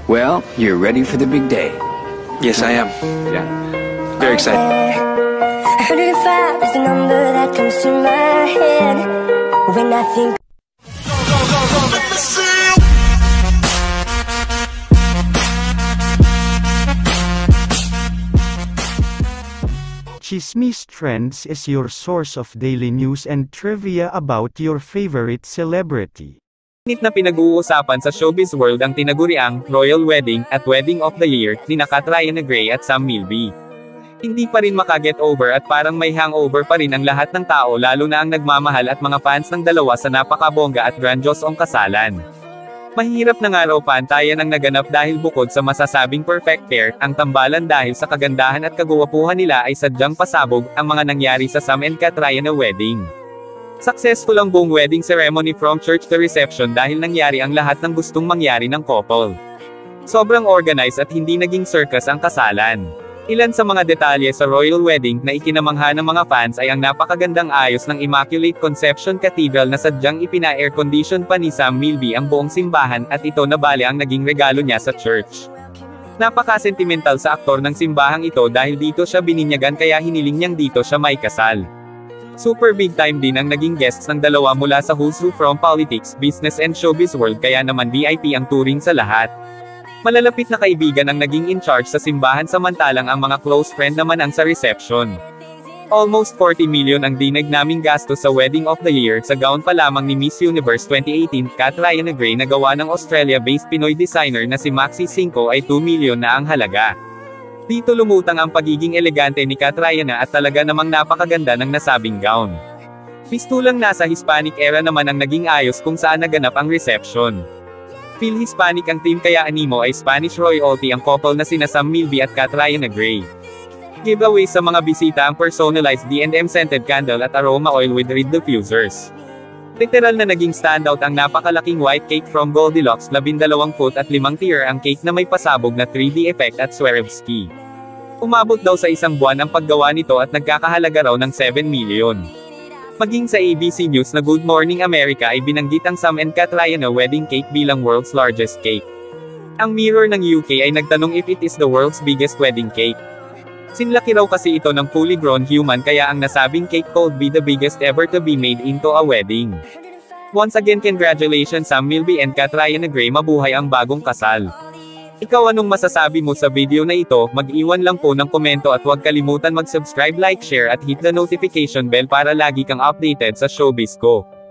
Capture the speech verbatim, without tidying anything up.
Well, you're ready for the big day. Yes, I am. Yeah. Very excited. one hundred five is the number that comes to my head when I think. Chismis Trends is your source of daily news and trivia about your favorite celebrity. Init na pinag-uusapan sa showbiz world ang tinaguriang Royal Wedding at Wedding of the Year ni Katrina Gray at Sam Milby. Hindi pa rin makaget over at parang may hangover pa rin ang lahat ng tao, lalo na ang nagmamahal at mga fans ng dalawa sa napakabongga at grandiosong kasalan. Mahirap na nga raw pantayan ang naganap dahil bukod sa masasabing perfect pair, ang tambalan dahil sa kagandahan at kagwapuhan nila ay sadyang pasabog ang mga nangyari sa Sam and Katrina wedding. Successful ang buong wedding ceremony from church to reception dahil nangyari ang lahat ng gustong mangyari ng couple. Sobrang organized at hindi naging circus ang kasalan. Ilan sa mga detalye sa royal wedding na ikinamangha ng mga fans ay ang napakagandang ayos ng Immaculate Conception Cathedral na sadyang ipina-air condition pa ni Sam Milby ang buong simbahan at ito na bale ang naging regalo niya sa church. Napaka-sentimental sa aktor ng simbahang ito dahil dito siya bininyagan kaya hiniling niyang dito siya may kasal. Super big time din ang naging guests ng dalawa mula sa who's who from politics, business and showbiz world kaya naman V I P ang touring sa lahat. Malalapit na kaibigan ang naging in charge sa simbahan samantalang ang mga close friend naman ang sa reception. Almost forty million ang dinag naming gastos sa Wedding of the Year sa gown pa lamang ni Miss Universe twenty eighteen, Katrina Gray na gawa ng Australia-based Pinoy designer na si Maxi Cinco ay two million na ang halaga. Dito lumutang ang pagiging elegante ni Katrina at talaga namang napakaganda ng nasabing gown. Pistulang nasa Hispanic era naman ang naging ayos kung saan naganap ang reception. Feel Hispanic ang team kaya animo ay Spanish royalty ang couple na sina Sam Milby at Katrina Gray. Giveaway sa mga bisita ang personalized D and M scented candle at aroma oil with reed diffusers. Literal na naging standout ang napakalaking white cake from Goldilocks, labindalawang foot at limang tier ang cake na may pasabog na three D effect at Swarovski. Umabot daw sa isang buwan ang paggawa nito at nagkakahalaga raw ng seven million. Maging sa A B C News na Good Morning America ay binanggit ang Sam and Katrina wedding cake bilang world's largest cake. Ang Mirror ng U K ay nagtanong if it is the world's biggest wedding cake. Sinlaki raw kasi ito ng fully grown human kaya ang nasabing cake could be the biggest ever to be made into a wedding. Once again congratulations Sam Milby and Katrina Gray, mabuhay ang bagong kasal. Ikaw anong masasabi mo sa video na ito? Mag-iwan lang po ng komento at huwag kalimutan mag-subscribe, like, share at hit the notification bell para lagi kang updated sa showbiz ko.